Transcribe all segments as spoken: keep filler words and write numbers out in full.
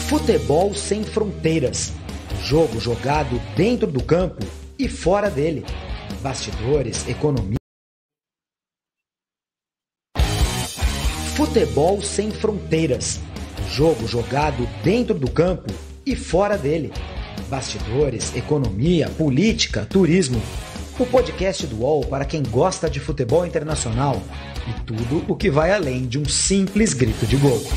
Futebol sem fronteiras. Jogo jogado dentro do campo e fora dele. Bastidores, economia. Futebol sem fronteiras. Jogo jogado dentro do campo e fora dele. Bastidores, economia, política, turismo. O podcast do U O L para quem gosta de futebol internacional e tudo o que vai além de um simples grito de gol.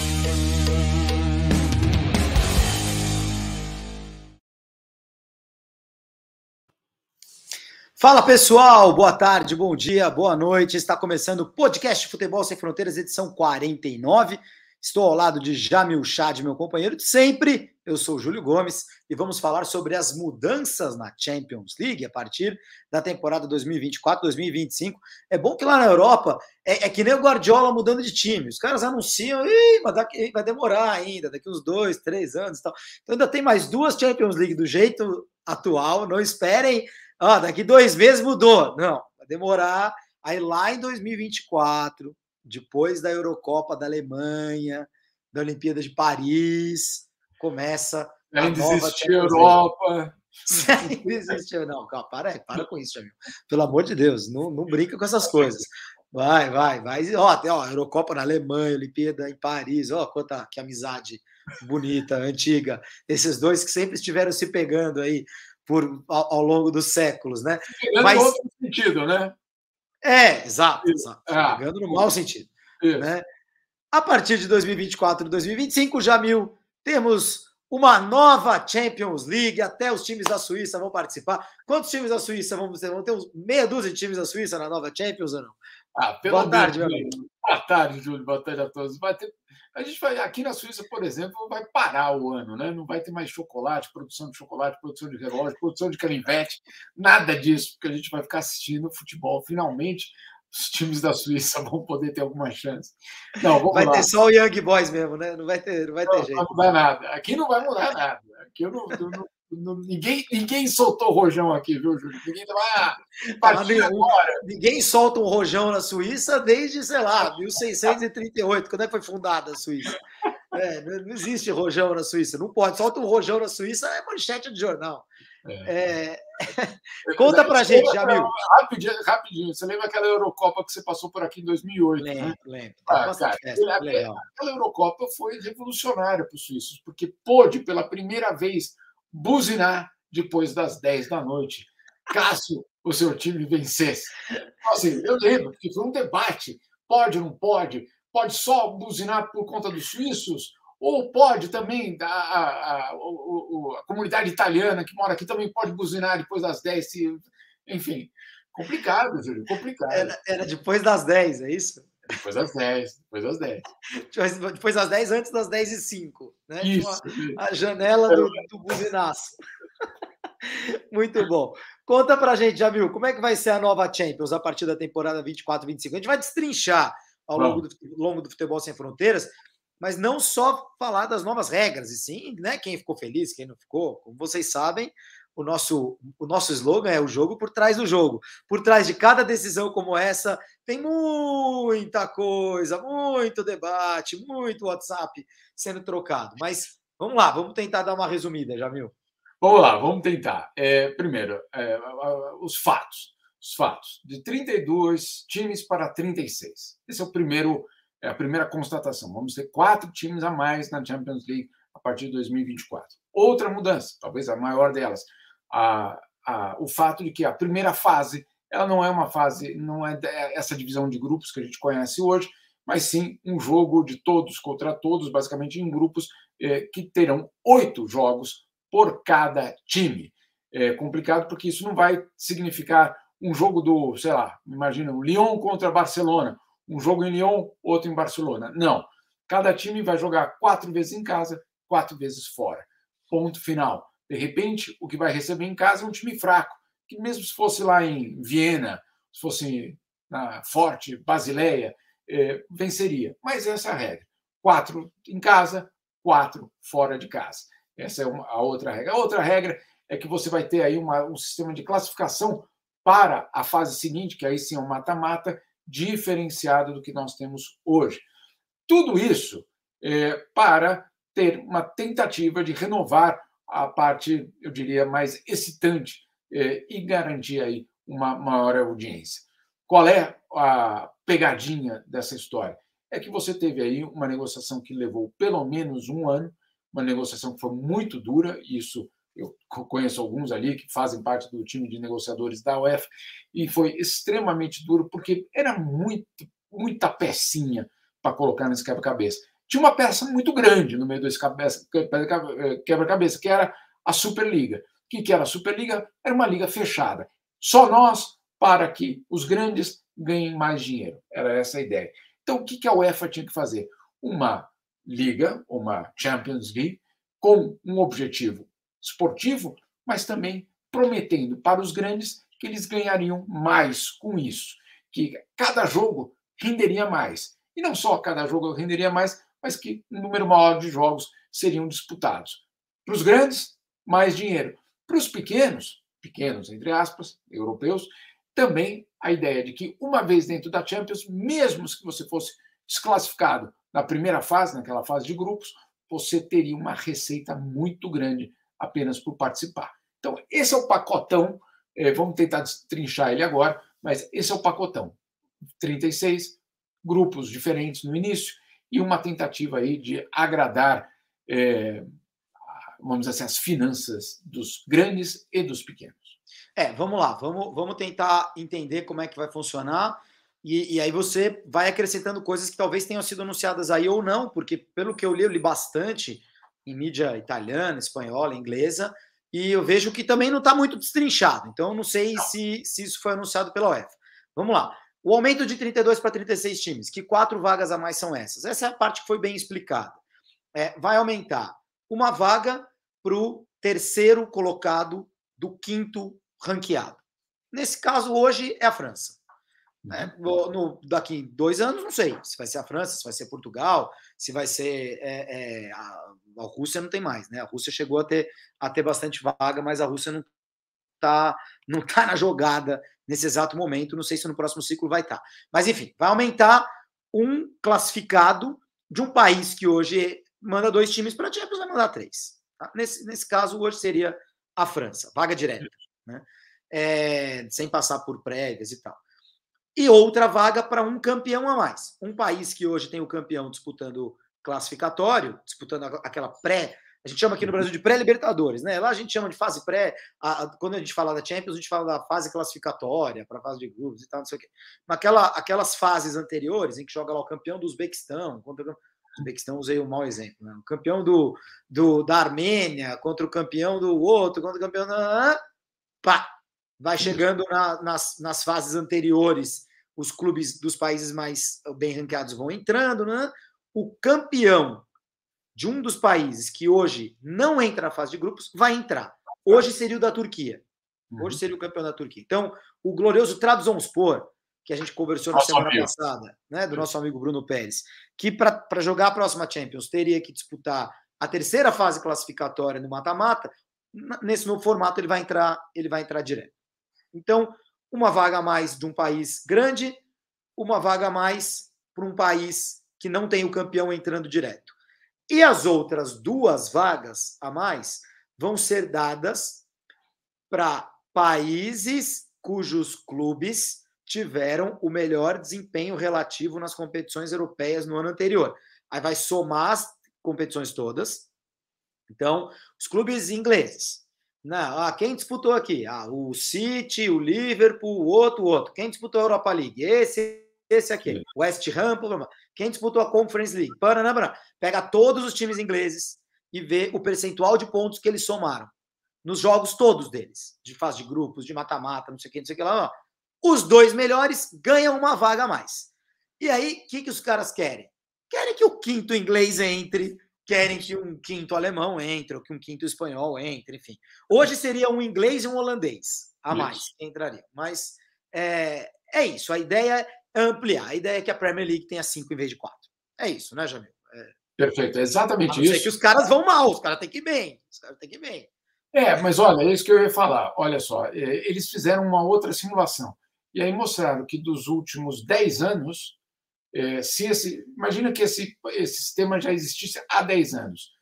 Fala pessoal, boa tarde, bom dia, boa noite. Está começando o podcast Futebol Sem Fronteiras, edição quarenta e nove. Estou ao lado de Jamil Chad, meu companheiro de sempre. Eu sou o Júlio Gomes e vamos falar sobre as mudanças na Champions League a partir da temporada dois mil e vinte e quatro, dois mil e vinte e cinco. É bom que lá na Europa é, é que nem o Guardiola mudando de time. Os caras anunciam, mas daqui, vai demorar ainda, daqui uns dois, três anos e tal. Então ainda tem mais duas Champions League do jeito atual. Não esperem, ah, daqui dois meses mudou. Não, vai demorar. Aí lá em dois mil e vinte e quatro, depois da Eurocopa da Alemanha, da Olimpíada de Paris, começa a ainda nova existe Europa. Ainda existe. Não, calma, para, para com isso, Jamil. Pelo amor de Deus, não, não brinca com essas coisas. Vai, vai, vai. Ó, tem, ó, Eurocopa na Alemanha, Olimpíada em Paris. Ó, quanta que amizade bonita, antiga. Esses dois que sempre estiveram se pegando aí por, ao, ao longo dos séculos, né? Pegando Mas, no outro sentido, né? É, exato, exato. Ah, pegando no mau sentido. Isso. Né? A partir de dois mil e vinte e quatro e dois mil e vinte e cinco, Jamil, temos uma nova Champions League, até os times da Suíça vão participar. Quantos times da Suíça vão ter? Vão ter uns meia dúzia de times da Suíça na nova Champions ou não? Ah, pelo Boa tarde, meu amigo. Boa tarde, Júlio. Boa tarde a todos. Vai ter... A gente vai, aqui na Suíça, por exemplo, vai parar o ano, né? Não vai ter mais chocolate, produção de chocolate, produção de relógio, produção de canivete, nada disso, porque a gente vai ficar assistindo futebol. Finalmente, os times da Suíça vão poder ter alguma chance. Não, vamos vai lá. ter só o Young Boys mesmo, né? Não vai ter, não vai ter não, jeito. Não vai mudar nada. Aqui não vai mudar nada. Aqui eu não, eu não, não, ninguém, ninguém soltou o rojão aqui, viu, Júlio? Ninguém vai ah, partir agora. Ninguém solta um rojão na Suíça desde, sei lá, mil seiscentos e trinta e oito. Quando é que foi fundada a Suíça? É, não existe rojão na Suíça. Não pode. Solta um rojão na Suíça, é manchete de jornal. É. É... Conta pra você gente, Jamil. Rapidinho, rapidinho. Você lembra aquela Eurocopa que você passou por aqui em dois mil e oito? Lembro, né? lembro. Ah, cara, aquela, aquela Eurocopa foi revolucionária para os suíços, porque pôde, pela primeira vez, buzinar depois das dez da noite, caso o seu time vencesse. Então, assim, eu lembro que foi um debate. Pode ou não pode? Pode só buzinar por conta dos suíços? Ou pode também, a, a, a, a, a comunidade italiana que mora aqui também pode buzinar depois das dez? Se, enfim, complicado, Júlio, complicado. Era, era depois das dez, é isso? Depois das dez, depois das dez. Depois das dez, antes das dez e cinco. Né? Isso, a, isso. a janela do, do buzinaço. Muito bom. Conta pra gente, Jamil, como é que vai ser a nova Champions a partir da temporada vinte e quatro, vinte e cinco? A gente vai destrinchar ao longo do, longo do Futebol Sem Fronteiras, mas não só falar das novas regras, e sim, né, quem ficou feliz, quem não ficou. Como vocês sabem, o nosso, o nosso slogan é o jogo por trás do jogo. Por trás de cada decisão como essa, tem muita coisa, muito debate, muito WhatsApp sendo trocado. Mas vamos lá, vamos tentar dar uma resumida, Jamil. Vamos lá, vamos tentar. É, primeiro, é, os fatos. Os fatos. De trinta e dois times para trinta e seis. Esse é o primeiro... É a primeira constatação. Vamos ter quatro times a mais na Champions League a partir de dois mil e vinte e quatro. Outra mudança, talvez a maior delas, a, a, o fato de que a primeira fase ela não é uma fase, não é essa divisão de grupos que a gente conhece hoje, mas sim um jogo de todos contra todos, basicamente em grupos eh, que terão oito jogos por cada time. É complicado porque isso não vai significar um jogo do, sei lá, imagina, o Lyon contra Barcelona, um jogo em Lyon, outro em Barcelona. Não. Cada time vai jogar quatro vezes em casa, quatro vezes fora. Ponto final. De repente, o que vai receber em casa é um time fraco, que mesmo se fosse lá em Viena, se fosse na Forte, Basileia, eh, venceria. Mas essa é a regra. Quatro em casa, quatro fora de casa. Essa é uma, a outra regra. A outra regra é que você vai ter aí uma, um sistema de classificação para a fase seguinte, que aí sim é um mata-mata, diferenciado do que nós temos hoje. Tudo isso é, para ter uma tentativa de renovar a parte, eu diria, mais excitante eh, e garantir aí uma maior audiência. Qual é a pegadinha dessa história? É que você teve aí uma negociação que levou pelo menos um ano, uma negociação que foi muito dura, isso eu conheço alguns ali que fazem parte do time de negociadores da UEFA, e foi extremamente duro, porque era muito, muita pecinha para colocar nesse quebra-cabeça. Tinha uma peça muito grande no meio desse quebra-cabeça, que era a Superliga. O que era a Superliga? Era uma liga fechada. Só nós, para que os grandes ganhem mais dinheiro. Era essa a ideia. Então, o que a UEFA tinha que fazer? Uma liga, uma Champions League, com um objetivo esportivo, mas também prometendo para os grandes que eles ganhariam mais com isso, que cada jogo renderia mais. E não só cada jogo renderia mais, mas que um número maior de jogos seriam disputados. Para os grandes, mais dinheiro. Para os pequenos, pequenos entre aspas, europeus, também a ideia de que uma vez dentro da Champions, mesmo que você fosse desclassificado na primeira fase, naquela fase de grupos, você teria uma receita muito grande apenas por participar. Então, esse é o pacotão, vamos tentar destrinchar ele agora, mas esse é o pacotão. trinta e seis grupos diferentes no início e uma tentativa aí de agradar, é, vamos dizer assim, as finanças dos grandes e dos pequenos. É, vamos lá, vamos, vamos tentar entender como é que vai funcionar e, e aí você vai acrescentando coisas que talvez tenham sido anunciadas aí ou não, porque pelo que eu li, eu li bastante em mídia italiana, espanhola, inglesa, e eu vejo que também não está muito destrinchado. Então, eu não sei se, se isso foi anunciado pela UEFA. Vamos lá. O aumento de trinta e dois para trinta e seis times. Que quatro vagas a mais são essas? Essa é a parte que foi bem explicada. É, vai aumentar uma vaga para o terceiro colocado do quinto ranqueado. Nesse caso, hoje, é a França. É, no, no, daqui dois anos, não sei se vai ser a França, se vai ser Portugal, se vai ser é, é, a, a Rússia não tem mais, né? A Rússia chegou a ter, a ter bastante vaga, mas a Rússia não está não tá na jogada nesse exato momento, não sei se no próximo ciclo vai estar. Tá. Mas, enfim, vai aumentar um classificado de um país que hoje manda dois times para a Champions, vai mandar três. Tá? Nesse, nesse caso, hoje seria a França, vaga direta, né? É, sem passar por prévias e tal. E outra vaga para um campeão a mais. Um país que hoje tem o campeão disputando classificatório, disputando aquela pré, a gente chama aqui no Brasil de pré-libertadores, né? Lá a gente chama de fase pré, a, a, quando a gente fala da Champions, a gente fala da fase classificatória, para a fase de grupos e tal, não sei o quê. Mas aquela, aquelas fases anteriores, em que joga lá o campeão do Uzbequistão, contra o Uzbequistão, usei um mau exemplo, né? O campeão do, do, da Armênia, contra o campeão do outro, contra o campeão da... Pá! Vai chegando na, nas, nas fases anteriores, os clubes dos países mais bem ranqueados vão entrando, né? O campeão de um dos países que hoje não entra na fase de grupos vai entrar. Hoje seria o da Turquia. Hoje seria o campeão da Turquia. Então, o glorioso Trabzonspor, que a gente conversou na semana passada, né, do nosso amigo Bruno Pérez, que para jogar a próxima Champions teria que disputar a terceira fase classificatória no mata-mata, nesse novo formato ele vai entrar, ele vai entrar direto. Então, uma vaga a mais de um país grande, uma vaga a mais para um país que não tem o campeão entrando direto. E as outras duas vagas a mais vão ser dadas para países cujos clubes tiveram o melhor desempenho relativo nas competições europeias no ano anterior. Aí vai somar as competições todas. Então, os clubes ingleses. Não, ah, quem disputou aqui? Ah, o City, o Liverpool, o outro, o outro. Quem disputou a Europa League? Esse, esse aqui. O West Ham. Quem disputou a Conference League? Paraná, pega todos os times ingleses e vê o percentual de pontos que eles somaram nos jogos todos deles, de fase de grupos, de mata-mata, não sei o que, não sei o que lá. Não. Os dois melhores ganham uma vaga a mais. E aí, o que, que os caras querem? Querem que o quinto inglês entre, querem que um quinto alemão entre, ou que um quinto espanhol entre, enfim. Hoje seria um inglês e um holandês a mais isso. que entrariam. Mas é, é isso, a ideia é ampliar. A ideia é que a Premier League tenha cinco em vez de quatro. É isso, né, Jamil? É... Perfeito, é exatamente isso. Sei que os caras vão mal, os caras têm que ir bem. Os caras têm que ir bem. É, mas olha, é isso que eu ia falar. Olha só, eles fizeram uma outra simulação. E aí mostraram que dos últimos dez anos, se esse, imagina que esse, esse sistema já existisse há dez anos.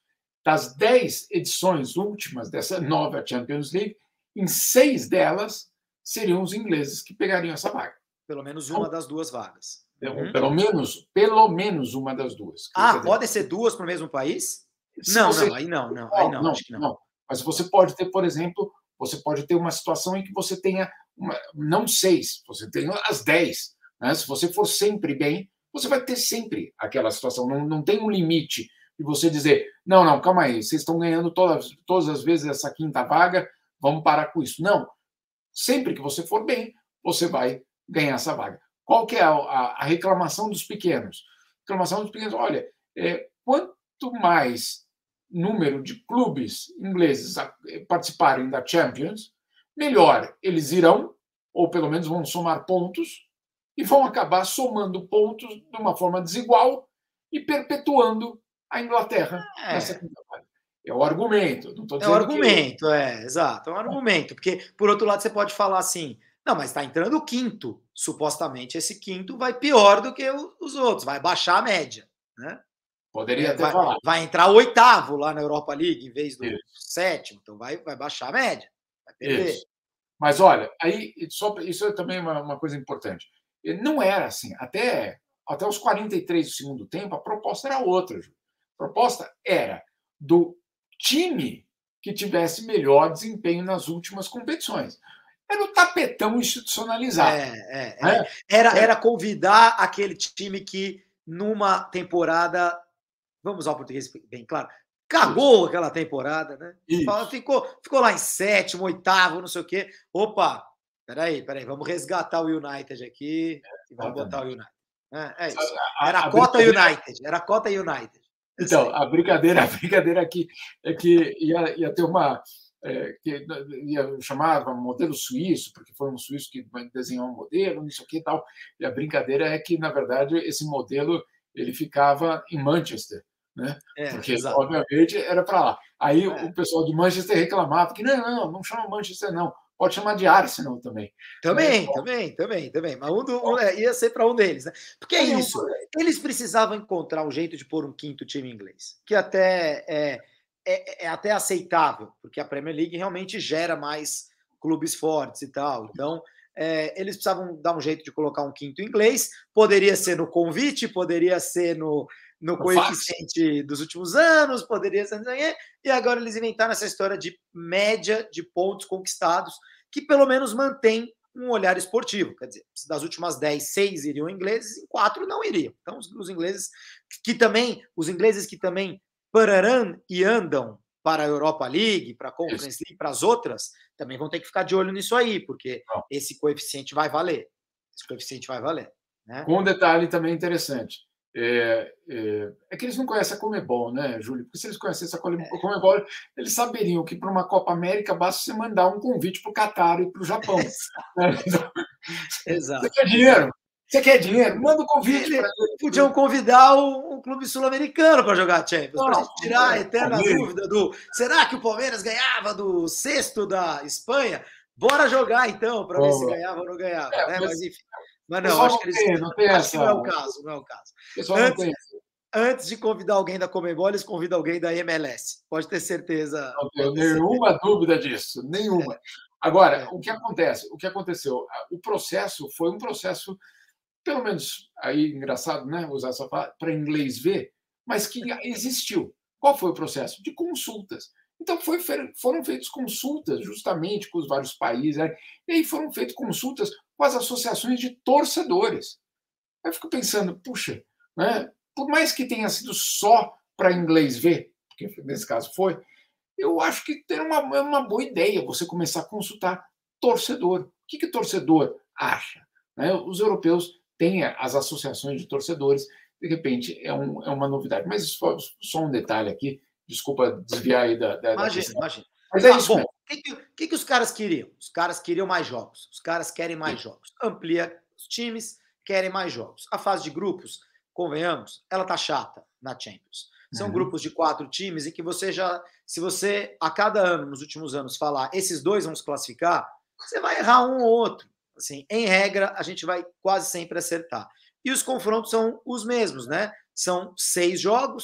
das dez edições últimas dessa nova Champions League, em seis delas seriam os ingleses que pegariam essa vaga. Pelo menos uma das duas vagas. Uhum. Pelo menos, pelo menos uma das duas. Ah, pode ser duas para o mesmo país? Não, você... não, aí não, não, aí não, não, acho que não. não. Mas você pode ter, por exemplo, você pode ter uma situação em que você tenha uma, não seis, você tem as dez. Né? Se você for sempre bem, você vai ter sempre aquela situação. Não, não tem um limite de você dizer, não, não, calma aí, vocês estão ganhando todas, todas as vezes essa quinta vaga, vamos parar com isso. Não. Sempre que você for bem, você vai ganhar essa vaga. Qual que é a, a, a reclamação dos pequenos? A reclamação dos pequenos, olha, é, quanto mais número de clubes ingleses participarem da Champions, melhor eles irão, ou pelo menos vão somar pontos, e vão acabar somando pontos de uma forma desigual e perpetuando a Inglaterra é. nessa quinta vaga. É o argumento. Não tô é o argumento, que... é, exato, é um argumento. Porque, por outro lado, você pode falar assim, não, mas está entrando o quinto. Supostamente, esse quinto vai pior do que os outros, vai baixar a média. Né? Poderia é, até vai, falar. Vai entrar o oitavo lá na Europa League, em vez do Isso. sétimo. Então, vai, vai baixar a média. Vai perder. Isso. Mas, olha, aí, só, isso é também uma, uma coisa importante. Não era assim. Até, até os quarenta e três do segundo tempo, a proposta era outra. Ju. A proposta era do time que tivesse melhor desempenho nas últimas competições. Era o tapetão institucionalizado. É, é, é. É. Era, era convidar aquele time que, numa temporada, vamos usar o português bem claro, cagou Isso. aquela temporada, né? Ficou, ficou lá em sétimo, oitavo, não sei o quê. Opa, peraí, peraí, vamos resgatar o United aqui e vamos botar o United. É, é isso. Era a, a cota United, era a cota United. Então, a brincadeira, a brincadeira aqui é que ia, ia ter uma. É, que ia chamava modelo suíço, porque foi um suíço que desenhou um modelo, isso aqui e tal. E a brincadeira é que, na verdade, esse modelo ele ficava em Manchester, né? É, porque, exato. obviamente, era para lá. Aí é. o pessoal de Manchester reclamava que não, não, não chama Manchester, não. Pode chamar de Arsenal também. Também, é, também, também, também. Mas um do, um, é, ia ser para um deles, né? Porque é isso. Eles precisavam encontrar um jeito de pôr um quinto time inglês, que até é, é, é até aceitável, porque a Premier League realmente gera mais clubes fortes e tal. Então, é, eles precisavam dar um jeito de colocar um quinto inglês. Poderia ser no convite, poderia ser no, no coeficiente dos últimos anos, poderia ser... E agora eles inventaram essa história de média de pontos conquistados, que pelo menos mantém um olhar esportivo. Quer dizer, das últimas dez, seis iriam ingleses, em quatro não iriam. Então, os, os ingleses que também, os ingleses que também pararão e andam para a Europa League, para a Conference League, para as outras, também vão ter que ficar de olho nisso aí, porque não. esse coeficiente vai valer. Esse coeficiente vai valer. Né? Com um detalhe também interessante. É, é, é que eles não conhecem a Comebol, né, Júlio? Porque se eles conhecessem a Comebol, é. eles saberiam que para uma Copa América basta você mandar um convite para o Catar e para o Japão. Né? Então, Exato. Você quer dinheiro? Você quer dinheiro? Manda um convite. Ele, podiam convidar um, um clube sul-americano para jogar Champions, para a gente tirar a eterna Palmeiras. dúvida do será que o Palmeiras ganhava do sexto da Espanha? Bora jogar então, para ver se ganhava ou não ganhava. É, né? mas, mas enfim. Mas não, acho, que, eles, tem, não, tem acho essa... que não é o caso, não é o caso. Antes, antes de convidar alguém da Comebol, eles convidam alguém da M L S. Pode ter certeza. Não tenho nenhuma certeza. dúvida disso, nenhuma. É. Agora, é. o que acontece? O que aconteceu? O processo foi um processo, pelo menos aí engraçado, né, usar essa palavra para inglês ver, mas que existiu. Qual foi o processo? De consultas. Então, foi, foram feitas consultas justamente com os vários países, né? E aí foram feitas consultas com as associações de torcedores. Aí eu fico pensando, puxa, né? Por mais que tenha sido só para inglês ver, porque nesse caso foi, eu acho que é uma, é uma boa ideia você começar a consultar torcedor. O que, que o torcedor acha? Né? Os europeus têm as associações de torcedores, de repente é, um, é uma novidade. Mas só, só um detalhe aqui, desculpa desviar aí da... da imagina, da imagina. Mas é ah, isso bom, o que, que, que os caras queriam? Os caras queriam mais jogos. Os caras querem mais Sim. jogos. Amplia os times, querem mais jogos. A fase de grupos, convenhamos, ela tá chata na Champions. São uhum. grupos de quatro times em que você já, se você a cada ano, nos últimos anos, falar esses dois vão se classificar, você vai errar um ou outro. Assim, em regra, a gente vai quase sempre acertar. E os confrontos são os mesmos, né? São seis jogos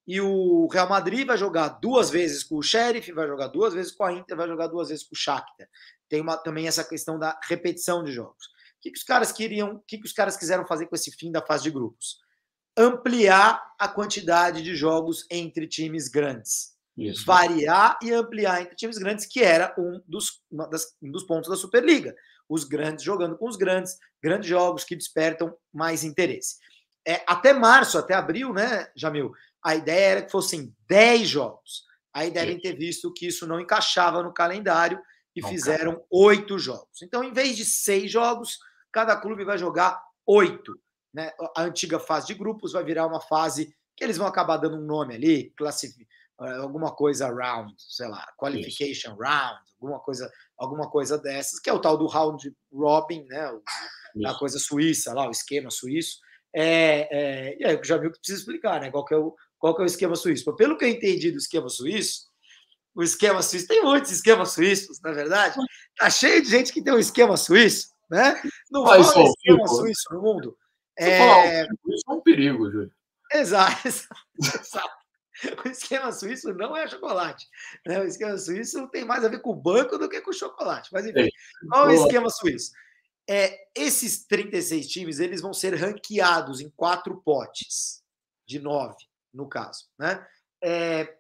E o Real Madrid vai jogar duas vezes com o Sheriff, vai jogar duas vezes com a Inter, vai jogar duas vezes com o Shakhtar. Tem uma, também essa questão da repetição de jogos. O que, que os caras queriam, o que, que os caras quiseram fazer com esse fim da fase de grupos? Ampliar a quantidade de jogos entre times grandes. Isso. Variar e ampliar entre times grandes, que era um dos, uma das, um dos pontos da Superliga. Os grandes jogando com os grandes, grandes jogos que despertam mais interesse. É, até março, até abril, né, Jamil? A ideia era que fossem dez jogos. Aí devem ter visto que isso não encaixava no calendário e não, fizeram oito jogos. Então, em vez de seis jogos, cada clube vai jogar oito. Né? A antiga fase de grupos vai virar uma fase que eles vão acabar dando um nome ali, classific... alguma coisa round, sei lá, qualification isso. round, alguma coisa, alguma coisa dessas, que é o tal do round robin, né? A coisa suíça lá, o esquema suíço. É, é... E aí, já viu que precisa explicar, né? Qual que é o, qual que é o esquema suíço? Pelo que eu entendi do esquema suíço, o esquema suíço, tem muitos esquemas suíços, na verdade, tá cheio de gente que tem um esquema suíço, né? Não fala de esquema suíço no mundo. É... Isso é um perigo, Júlio. Exato, exato. O esquema suíço não é chocolate. Né? O esquema suíço tem mais a ver com o banco do que com o chocolate. Mas, enfim, qual é o esquema suíço? É, esses trinta e seis times eles vão ser ranqueados em quatro potes, de nove, no caso. Né? É,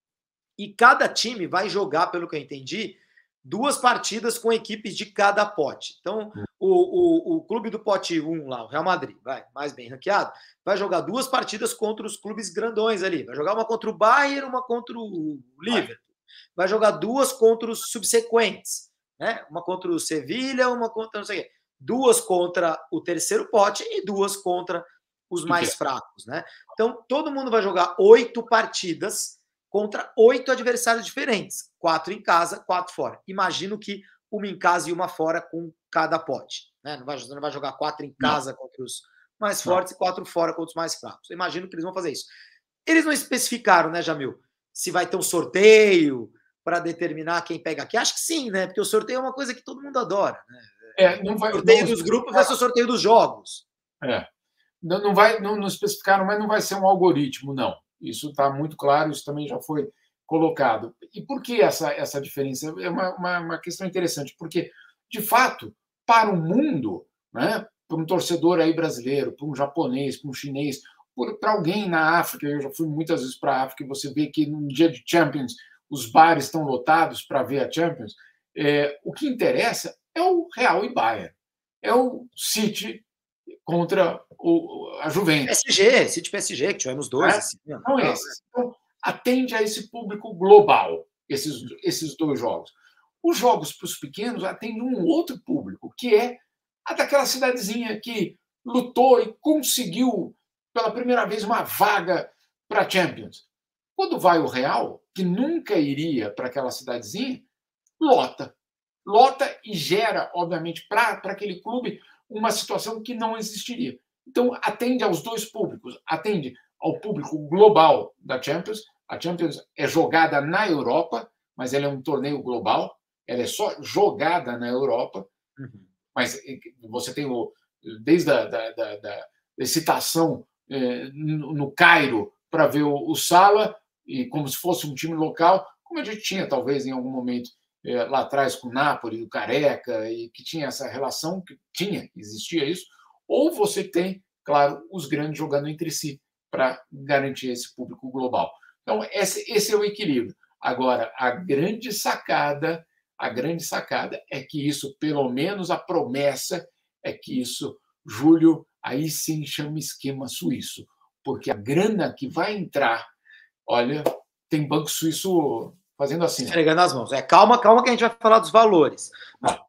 e cada time vai jogar, pelo que eu entendi, duas partidas com equipes de cada pote. Então, o, o, o clube do pote um lá, o Real Madrid, vai, mais bem ranqueado, vai jogar duas partidas contra os clubes grandões ali. Vai jogar uma contra o Bayern, uma contra o Liverpool. Vai jogar duas contra os subsequentes. Né? Uma contra o Sevilha, uma contra não sei o quê. Duas contra o terceiro pote e duas contra os mais fracos. Né? Então, todo mundo vai jogar oito partidas contra oito adversários diferentes. Quatro em casa, quatro fora. Imagino que uma em casa e uma fora com cada pote. Né? Não, vai, não vai jogar quatro em casa não. contra os mais fortes não. e quatro fora contra os mais fracos. Eu imagino que eles vão fazer isso. Eles não especificaram, né, Jamil? Se vai ter um sorteio para determinar quem pega aqui. Acho que sim, né? Porque o sorteio é uma coisa que todo mundo adora. Né? É, não vai, o sorteio não, dos grupos vai ser o sorteio dos jogos. É. Não, não, vai, não, não especificaram, mas não vai ser um algoritmo, não. Isso está muito claro, isso também já foi colocado. E por que essa, essa diferença? É uma, uma, uma questão interessante, porque, de fato, para o mundo, né, para um torcedor aí brasileiro, para um japonês, para um chinês, para alguém na África, eu já fui muitas vezes para a África, e você vê que no dia de Champions os bares estão lotados para ver a Champions, é, o que interessa é o Real e Bayern, é o City contra o, a Juventus. P S G, City P S G, que tivemos dois. É? Assim, então, é esse. Então, atende a esse público global, esses, esses dois jogos. Os jogos para os pequenos atendem um outro público, que é a daquela cidadezinha que lutou e conseguiu, pela primeira vez, uma vaga para a Champions. Quando vai o Real, que nunca iria para aquela cidadezinha, lota. Lota e gera, obviamente, para aquele clube uma situação que não existiria. Então, atende aos dois públicos. Atende ao público global da Champions. A Champions é jogada na Europa, mas ela é um torneio global. Ela é só jogada na Europa. Uhum. Mas você tem, o, desde a da, da, da excitação eh, no, no Cairo para ver o, o Salah, e como se fosse um time local, como a gente tinha, talvez, em algum momento, eh, lá atrás com o Napoli, o Careca, e que tinha essa relação, que tinha, existia isso. Ou você tem, claro, os grandes jogando entre si para garantir esse público global. Então, esse, esse é o equilíbrio. Agora, a grande sacada, a grande sacada é que isso, pelo menos a promessa, é que isso, Júlio, aí sim chama esquema suíço. Porque a grana que vai entrar, olha, tem banco suíço fazendo assim. Esfregando as mãos. É, calma, calma que a gente vai falar dos valores. Ah.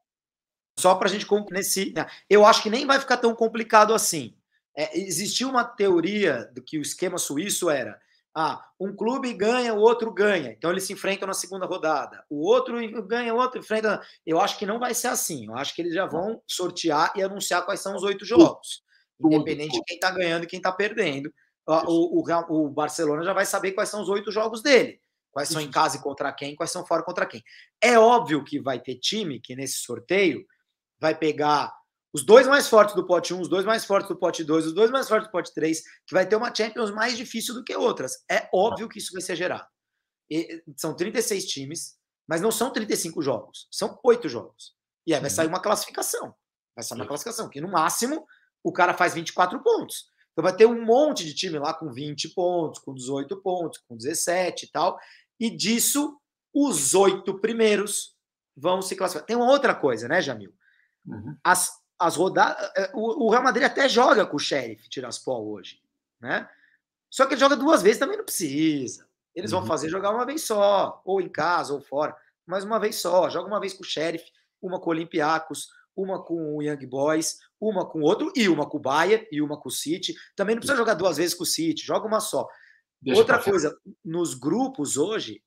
Só para a gente nesse, eu acho que nem vai ficar tão complicado assim. É, existiu uma teoria do que o esquema suíço era: ah, um clube ganha, o outro ganha, então eles se enfrentam na segunda rodada. O outro ganha, o outro enfrenta. Eu acho que não vai ser assim. Eu acho que eles já vão sortear e anunciar quais são os oito jogos, independente de quem está ganhando e quem está perdendo. O, o, o Barcelona já vai saber quais são os oito jogos dele. Quais são em casa e contra quem, quais são fora contra quem. É óbvio que vai ter time que nesse sorteio vai pegar Os dois mais fortes do pote um, os dois mais fortes do pote dois, os dois mais fortes do pote três, que vai ter uma Champions mais difícil do que outras. É óbvio que isso vai ser gerado. E são trinta e seis times, mas não são trinta e cinco jogos, são oito jogos. E aí vai sair uma classificação. Vai sair uma classificação, que no máximo o cara faz vinte e quatro pontos. Então vai ter um monte de time lá com vinte pontos, com dezoito pontos, com dezessete e tal. E disso, os oito primeiros vão se classificar. Tem uma outra coisa, né, Jamil? Uhum. As As rodadas, o Real Madrid até joga com o Sheriff Tiraspol hoje, né? Só que ele joga duas vezes, também não precisa. Eles uhum. vão fazer jogar uma vez só, ou em casa, ou fora, mas uma vez só. Joga uma vez com o Sheriff, uma com o Olympiacos, uma com o Young Boys, uma com outro, e uma com o Bayern, e uma com o City. Também não precisa jogar duas vezes com o City, joga uma só. Deixa Outra coisa, nos grupos hoje,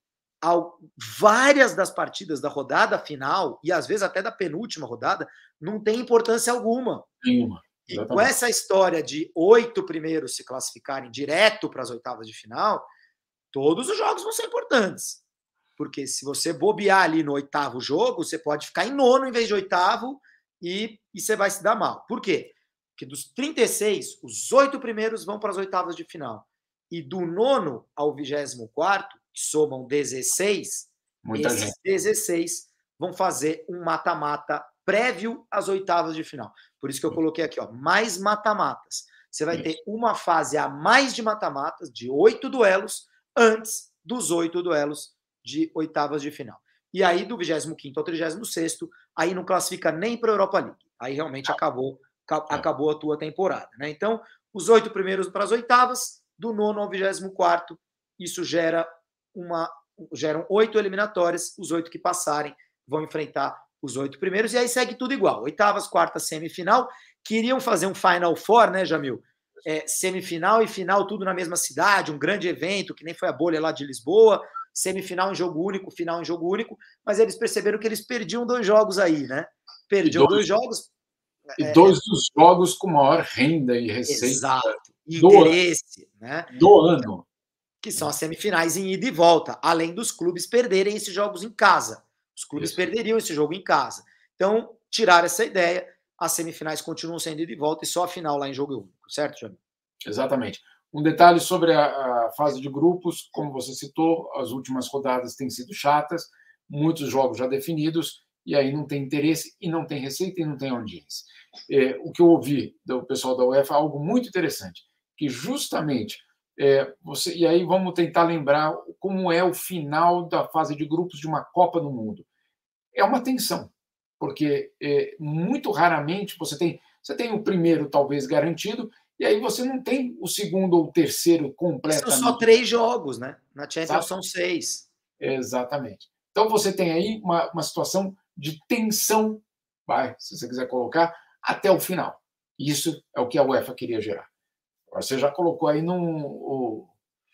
várias das partidas da rodada final, e às vezes até da penúltima rodada, não tem importância alguma. Nenhuma. E com essa história de oito primeiros se classificarem direto para as oitavas de final, todos os jogos vão ser importantes. Porque se você bobear ali no oitavo jogo, você pode ficar em nono em vez de oitavo e, e você vai se dar mal. Por quê? Porque dos trinta e seis, os oito primeiros vão para as oitavas de final. E do nono ao vigésimo quarto, que somam dezesseis, Muita esses gente. dezesseis vão fazer um mata-mata prévio às oitavas de final. Por isso que eu coloquei aqui, ó, mais mata-matas. Você vai isso. ter uma fase a mais de mata-matas, de oito duelos, antes dos oito duelos de oitavas de final. E aí, do vigésimo quinto ao trigésimo sexto, aí não classifica nem para a Europa League. Aí realmente acabou, acabou a tua temporada, né? Então, os oito primeiros para as oitavas, do nono ao vigésimo quarto, isso gera uma, geram oito eliminatórias, os oito que passarem vão enfrentar os oito primeiros, e aí segue tudo igual. Oitavas, quartas, semifinal. Queriam fazer um Final Four, né, Jamil? É, semifinal e final, tudo na mesma cidade, um grande evento, que nem foi a bolha lá de Lisboa, semifinal em jogo único, final em jogo único, mas eles perceberam que eles perdiam dois jogos aí, né? Perdiam dois, dois jogos. E dois é, dos jogos com maior renda e receita. Exato. E do interesse, ano, né? Do ano. Que são as semifinais em ida e volta, além dos clubes perderem esses jogos em casa. Os clubes Isso. perderiam esse jogo em casa. Então, tiraram essa ideia, as semifinais continuam sendo ida e volta e só a final lá em jogo único, certo, Jamil? Exatamente. Um detalhe sobre a, a fase de grupos, como você citou, as últimas rodadas têm sido chatas, muitos jogos já definidos, e aí não tem interesse, e não tem receita, e não tem audiência. É, o que eu ouvi do pessoal da UEFA é algo muito interessante, que justamente, é, você, e aí vamos tentar lembrar como é o final da fase de grupos de uma Copa do Mundo. É uma tensão, porque é, muito raramente você tem, você tem o primeiro talvez garantido, e aí você não tem o segundo ou o terceiro completamente. São só três jogos, né? Na Champions Exato. São seis. Exatamente. Então você tem aí uma, uma situação de tensão, vai, se você quiser colocar, até o final. Isso é o que a UEFA queria gerar. Você já colocou aí no o,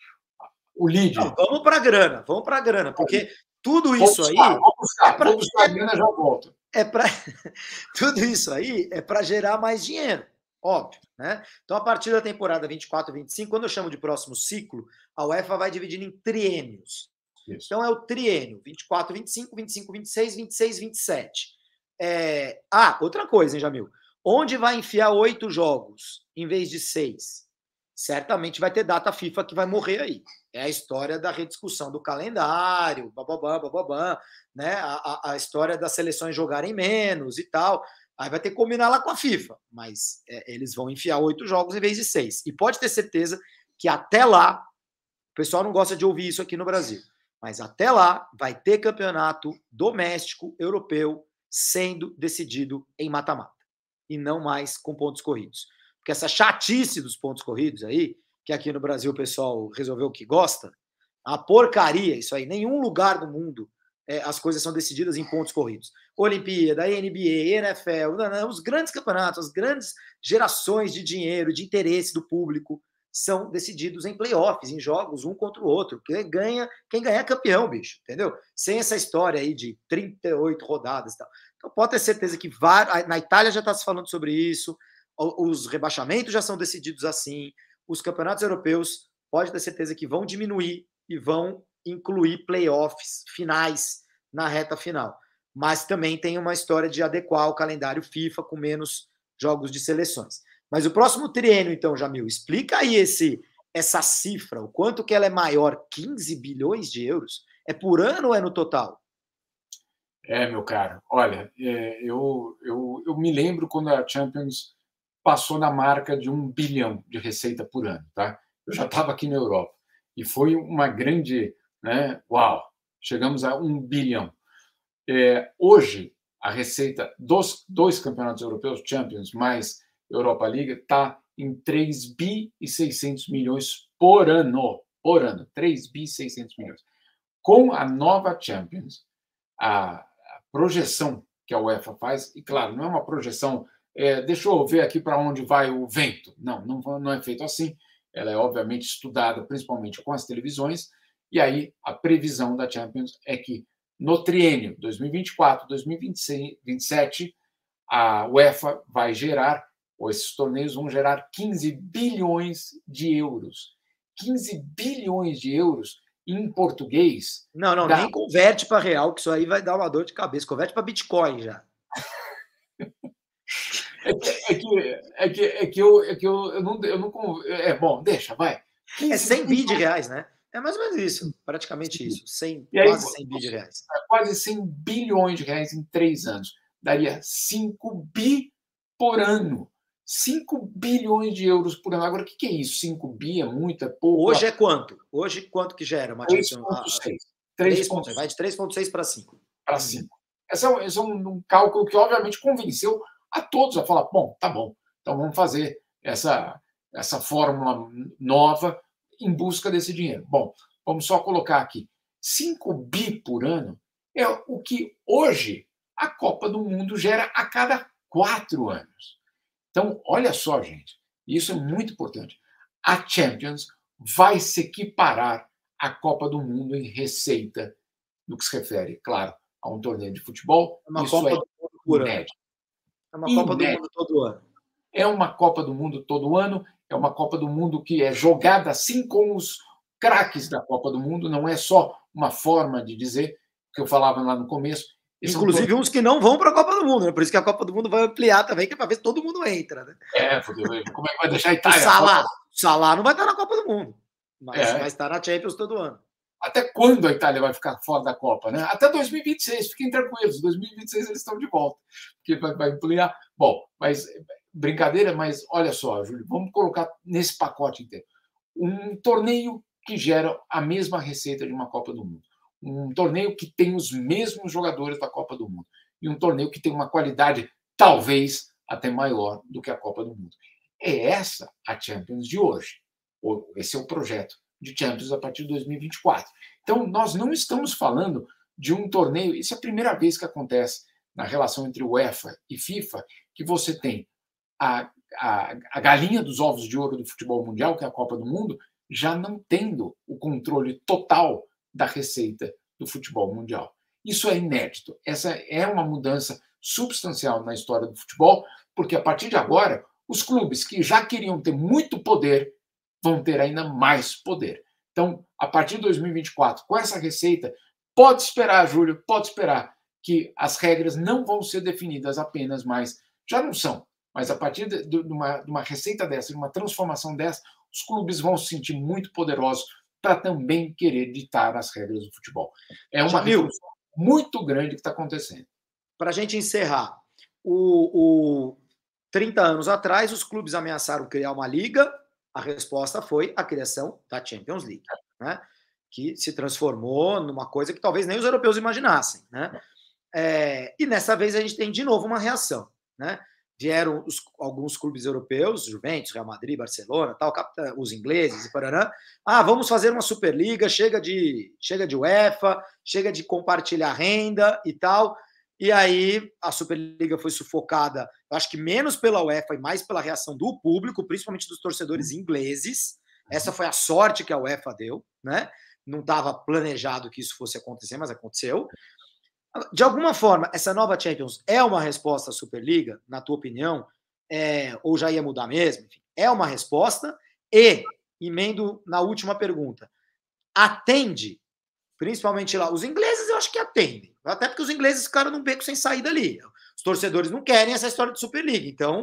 o lead. Não, vamos para a grana, vamos para a grana, porque tudo isso buscar, aí. Vamos buscar, é pra, vou buscar a grana, já volto. É para tudo isso aí é para gerar mais dinheiro, óbvio, né? Então, a partir da temporada vinte e quatro, vinte e cinco, quando eu chamo de próximo ciclo, a UEFA vai dividindo em triênios. Isso. Então, é o triênio vinte e quatro, vinte e cinco, vinte e cinco, vinte e seis, vinte e seis, vinte e sete. É... Ah, outra coisa, hein, Jamil? Onde vai enfiar oito jogos em vez de seis? Certamente vai ter data FIFA que vai morrer aí. É a história da rediscussão do calendário, bababá, bababá, né? A, a, a história das seleções jogarem menos e tal. Aí vai ter que combinar lá com a FIFA. Mas é, eles vão enfiar oito jogos em vez de seis. E pode ter certeza que até lá, o pessoal não gosta de ouvir isso aqui no Brasil, mas até lá vai ter campeonato doméstico europeu sendo decidido em mata-mata. E não mais com pontos corridos. Porque essa chatice dos pontos corridos aí, que aqui no Brasil o pessoal resolveu que gosta, a porcaria, isso aí, nenhum lugar do mundo é, as coisas são decididas em pontos corridos. Olimpíada, N B A, N F L, não, não, os grandes campeonatos, as grandes gerações de dinheiro, de interesse do público, são decididos em playoffs, em jogos um contra o outro. Quem ganha, quem ganha é campeão, bicho, entendeu? Sem essa história aí de trinta e oito rodadas e tal. Então pode ter certeza que var... na Itália já está se falando sobre isso, os rebaixamentos já são decididos assim, os campeonatos europeus pode ter certeza que vão diminuir e vão incluir playoffs finais na reta final. Mas também tem uma história de adequar o calendário FIFA com menos jogos de seleções. Mas o próximo triênio, então, Jamil, explica aí esse, essa cifra, o quanto que ela é maior, quinze bilhões de euros? É por ano ou é no total? É, meu caro, olha, é, eu, eu, eu me lembro quando a Champions passou na marca de um bilhão de receita por ano, tá? Eu já estava aqui na Europa e foi uma grande, né? Uau, chegamos a um bilhão. É, hoje, a receita dos dois campeonatos europeus, Champions mais Europa League, está em três bi e seiscentos milhões por ano. Por ano, três bi e seiscentos milhões. Com a nova Champions, a, a projeção que a UEFA faz, e claro, não é uma projeção, é, deixa eu ver aqui para onde vai o vento. Não, não, não é feito assim. Ela é, obviamente, estudada principalmente com as televisões, e aí a previsão da Champions é que no triênio dois mil e vinte e quatro, dois mil e vinte e sete, a UEFA vai gerar, ou esses torneios vão gerar quinze bilhões de euros. quinze bilhões de euros em português. Não, não, dá... nem converte para real, que isso aí vai dar uma dor de cabeça. Converte para Bitcoin já. É que, é que, é que, é que, eu, é que eu, eu, não, eu não. É bom, deixa, vai. É cem bi de reais, né? É mais ou menos isso, praticamente Sim. isso. cem, aí, quase cem bi de reais. Quase cem bilhões de reais em três anos. Daria cinco bi por ano. cinco bilhões de euros por ano. Agora, o que é isso? cinco bi é muito, é pouco? Hoje é quanto? Hoje, quanto que gera? três vírgula seis. três vírgula seis. Vai de três vírgula seis para cinco. Para cinco. Esse é, um, esse é um, um cálculo que, obviamente, convenceu a todos a falar, bom, tá bom, então vamos fazer essa, essa fórmula nova em busca desse dinheiro. Bom, vamos só colocar aqui, cinco bi por ano é o que hoje a Copa do Mundo gera a cada quatro anos. Então, olha só, gente, isso é muito importante. A Champions vai se equiparar à Copa do Mundo em receita, no que se refere, claro, a um torneio de futebol. É uma isso Copa é do Mundo por ano. É uma Copa do Mundo todo ano. É uma Copa do Mundo todo ano, é uma Copa do Mundo que é jogada assim com os craques da Copa do Mundo, não é só uma forma de dizer, que eu falava lá no começo. Inclusive uns que não vão para a Copa do Mundo, né? Por isso que a Copa do Mundo vai ampliar também, que é para ver se todo mundo entra. Né? É, porque como é que vai deixar a Itália? O Salah, o Salah não vai estar na Copa do Mundo, mas é. vai estar na Champions todo ano. Até quando a Itália vai ficar fora da Copa? Né? Até dois mil e vinte e seis, fiquem tranquilos, dois mil e vinte e seis eles estão de volta, porque vai, vai ampliar. Bom, mas brincadeira, mas olha só, Júlio, vamos colocar nesse pacote inteiro. Um torneio que gera a mesma receita de uma Copa do Mundo. Um torneio que tem os mesmos jogadores da Copa do Mundo. E um torneio que tem uma qualidade talvez até maior do que a Copa do Mundo. É essa a Champions de hoje. Esse é o projeto de Champions a partir de dois mil e vinte e quatro. Então, nós não estamos falando de um torneio, isso é a primeira vez que acontece na relação entre UEFA e FIFA, que você tem a, a, a galinha dos ovos de ouro do futebol mundial, que é a Copa do Mundo, já não tendo o controle total da receita do futebol mundial. Isso é inédito. Essa é uma mudança substancial na história do futebol, porque a partir de agora, os clubes que já queriam ter muito poder vão ter ainda mais poder. Então, a partir de dois mil e vinte e quatro, com essa receita, pode esperar, Júlio, pode esperar que as regras não vão ser definidas apenas mais, já não são, mas a partir de, de, uma, de uma receita dessa, de uma transformação dessa, os clubes vão se sentir muito poderosos para também querer ditar as regras do futebol. É uma revolução muito grande que está acontecendo. Para a gente encerrar, o, o trinta anos atrás, os clubes ameaçaram criar uma liga. A resposta foi a criação da Champions League, né? Que se transformou numa coisa que talvez nem os europeus imaginassem. Né? É, e nessa vez a gente tem de novo uma reação. Né? Vieram os, alguns clubes europeus, Juventus, Real Madrid, Barcelona, tal, os ingleses e paraná. Ah, vamos fazer uma Superliga, chega de, chega de UEFA, chega de compartilhar renda e tal. E aí a Superliga foi sufocada, eu acho que menos pela UEFA e mais pela reação do público, principalmente dos torcedores ingleses. Essa foi a sorte que a UEFA deu, né? Não estava planejado que isso fosse acontecer, mas aconteceu. De alguma forma, essa nova Champions é uma resposta à Superliga, na tua opinião? É, ou já ia mudar mesmo? Enfim, é uma resposta e, emendo na última pergunta, atende, principalmente lá, os ingleses eu acho que atendem, até porque os ingleses ficaram num beco sem saída ali. Os torcedores não querem essa história de Superliga, então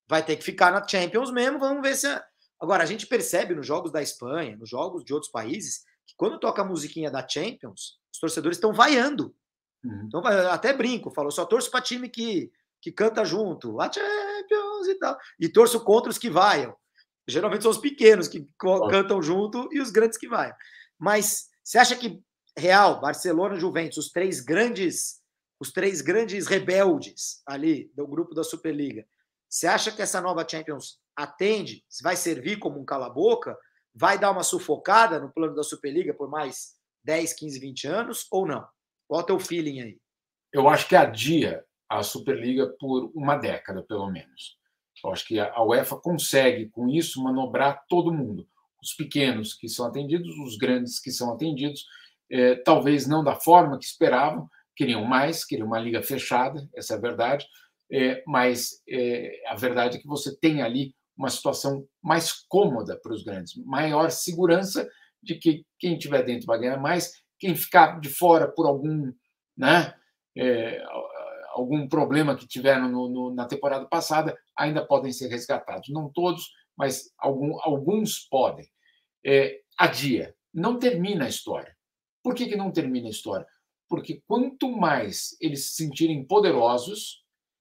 vai ter que ficar na Champions mesmo, vamos ver se... Agora, a gente percebe nos jogos da Espanha, nos jogos de outros países, que quando toca a musiquinha da Champions, os torcedores estão vaiando. Uhum. Então, até brinco, falo, só torço para time que, que canta junto, a Champions e tal, e torço contra os que vaiam. Geralmente são os pequenos que oh. cantam junto e os grandes que vaiam. Mas você acha que Real, Barcelona, Juventus, os três grandes, os três grandes rebeldes ali do grupo da Superliga, você acha que essa nova Champions atende, vai servir como um cala-boca, vai dar uma sufocada no plano da Superliga por mais dez, quinze, vinte anos ou não? Qual é o teu feeling aí? Eu acho que adia a Superliga por uma década, pelo menos. Eu acho que a UEFA consegue, com isso, manobrar todo mundo. Os pequenos que são atendidos, os grandes que são atendidos, eh, talvez não da forma que esperavam, queriam mais, queriam uma liga fechada, essa é a verdade, eh, mas eh, a verdade é que você tem ali uma situação mais cômoda para os grandes, maior segurança de que quem estiver dentro vai ganhar mais, quem ficar de fora por algum, né, é, algum problema que tiveram no, no, na temporada passada, ainda podem ser resgatados. Não todos, mas algum, alguns podem. É, adia, não termina a história. Por que, que não termina a história? Porque quanto mais eles se sentirem poderosos,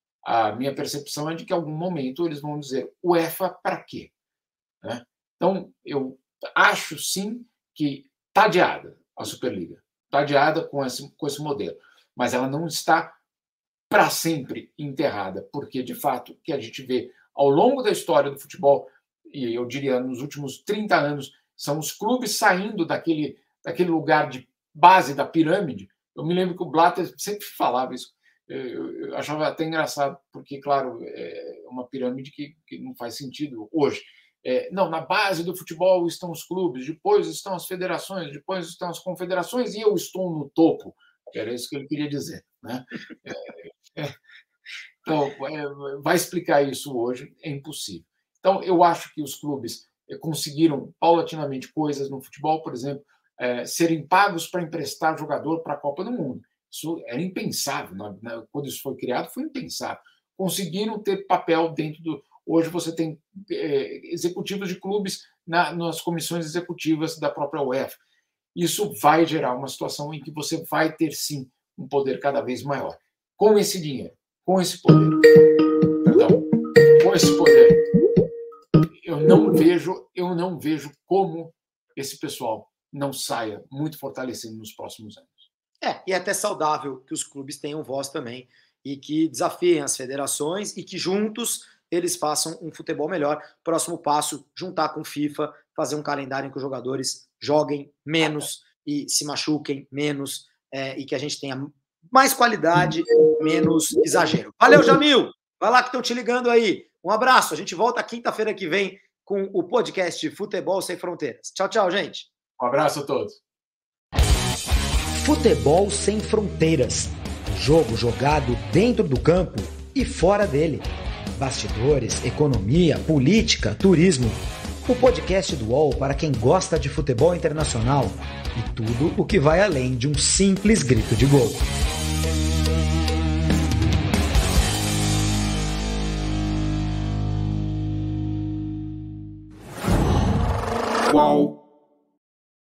a minha percepção é de que em algum momento eles vão dizer UEFA para quê? Né? Então, eu acho sim que está adiada a Superliga, está adiada com esse, com esse modelo, mas ela não está para sempre enterrada, porque, de fato, o que a gente vê ao longo da história do futebol, e eu diria nos últimos trinta anos, são os clubes saindo daquele, daquele lugar de base da pirâmide. Eu me lembro que o Blatter sempre falava isso. Eu achava até engraçado, porque, claro, é uma pirâmide que, que não faz sentido hoje. É, não, na base do futebol estão os clubes, depois estão as federações, depois estão as confederações e eu estou no topo. Era isso que ele queria dizer. Né? É, é, então, é, vai explicar isso hoje, é impossível. Então, eu acho que os clubes conseguiram paulatinamente coisas no futebol, por exemplo, é, serem pagos para emprestar jogador para a Copa do Mundo. Isso era impensável. Né? Quando isso foi criado, foi impensável. Conseguiram ter papel dentro do... Hoje você tem é, executivos de clubes na, nas comissões executivas da própria UEFA. Isso vai gerar uma situação em que você vai ter, sim, um poder cada vez maior. Com esse dinheiro, com esse poder. Então, com esse poder, eu não vejo, eu não vejo como esse pessoal não saia muito fortalecido nos próximos anos. É, e é até saudável que os clubes tenham voz também e que desafiem as federações e que juntos eles façam um futebol melhor. Próximo passo, juntar com FIFA, fazer um calendário em que os jogadores joguem menos e se machuquem menos é, e que a gente tenha mais qualidade, menos exagero. Valeu, Jamil! Vai lá que estão te ligando aí. Um abraço. A gente volta quinta-feira que vem com o podcast Futebol Sem Fronteiras. Tchau, tchau, gente. Um abraço a todos. Futebol Sem Fronteiras. Jogo jogado dentro do campo e fora dele. Bastidores, economia, política, turismo. O podcast do U O L para quem gosta de futebol internacional e tudo o que vai além de um simples grito de gol. Qual?